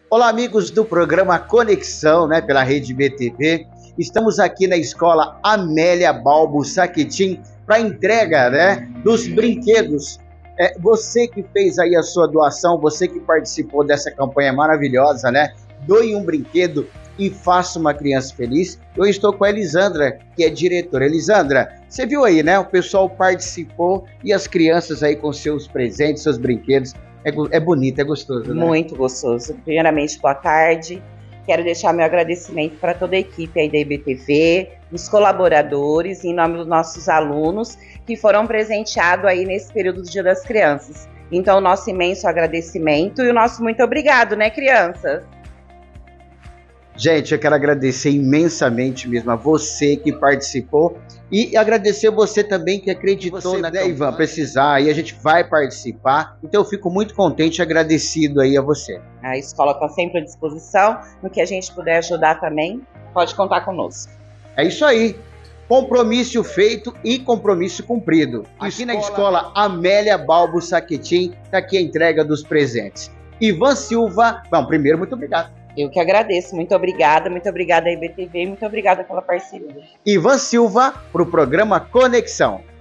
Olá, amigos do programa Conexão, né, pela Rede BTV. Estamos aqui na escola Amélia Balbo Saquetim para entrega, né, dos brinquedos. Você que fez aí a sua doação, você que participou dessa campanha maravilhosa, né? Doe um brinquedo e faça uma criança feliz. Eu estou com a Elisandra, que é diretora. Elisandra, você viu aí, né? O pessoal participou e as crianças aí com seus presentes, seus brinquedos. É bonito, é gostoso, né? Muito gostoso. Primeiramente, boa tarde. Quero deixar meu agradecimento para toda a equipe aí da IBTV, dos colaboradores, em nome dos nossos alunos que foram presenteados aí nesse período do Dia das Crianças. Então, nosso imenso agradecimento e o nosso muito obrigado, né, crianças? Gente, eu quero agradecer imensamente mesmo a você que participou e agradecer você também que acreditou, né, Ivan, precisar, e a gente vai participar. Então eu fico muito contente e agradecido aí a você. A escola está sempre à disposição, no que a gente puder ajudar também, pode contar conosco. É isso aí. Compromisso feito e compromisso cumprido. Aqui na escola Amélia Balbo Saquetim, está aqui a entrega dos presentes. Ivan Silva, bom, primeiro, muito obrigado. Eu que agradeço, muito obrigada à IBTV, muito obrigada pela parceria. Ivan Silva, para o programa Conexão.